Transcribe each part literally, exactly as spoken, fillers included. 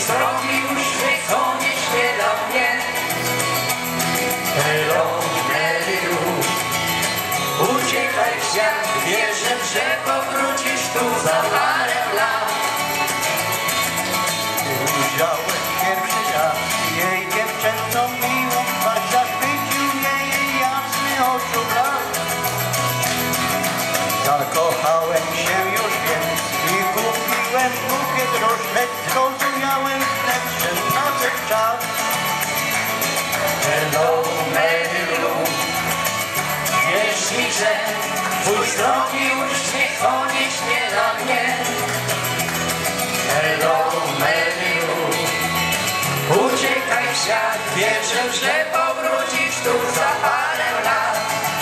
wzroki uśmiech, co nie śmiela mnie. Hello, Mary, uciekaj w świat, wierzę, że powrócisz tu za parę lat. Ujrzałem pierwszy raz jej dziewczęcą miłą twarz, zachwycił mnie jej jasny oczublask. Zakochałem się już więc i kupiłem bukiet róż, lecz zrozumiałem wnet, że nadszedł czas. Hello, Mary Lou, wierz mi, że twój srogi uśmiech, to nie śmiela mnie. Hello, Mary Lou, uciekaj w świat, wierzę, że powrócisz tu za parę lat.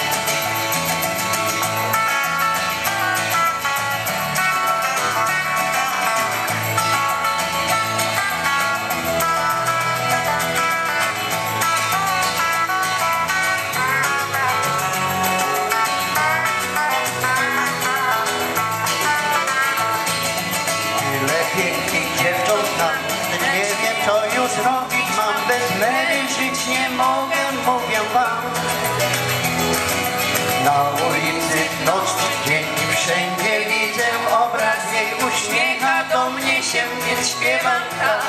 Pięknych dziewcząt znam, lecz nie wiem co już robić mam. Bez Mary żyć nie mogę, mówię wam. Na ulicy w noc, w dzień i wszędzie widzę obraz jej, uśmiecha do mnie się, więc śpiewam tak.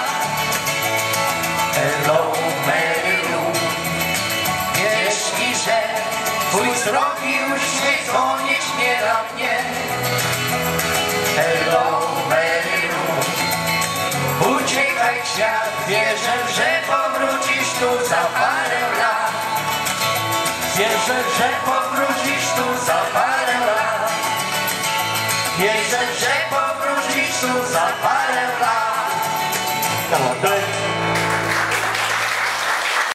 Hello, Mary Lou, wierz mi, że twój srogi uśmiech, to nie śmiela mnie. Hello, Mary Lou, uciekaj w świat, wierzę, że powrócisz tu za parę lat. Wierzę, że powrócisz tu za parę lat. Wierzę, że powrócisz tu za parę lat.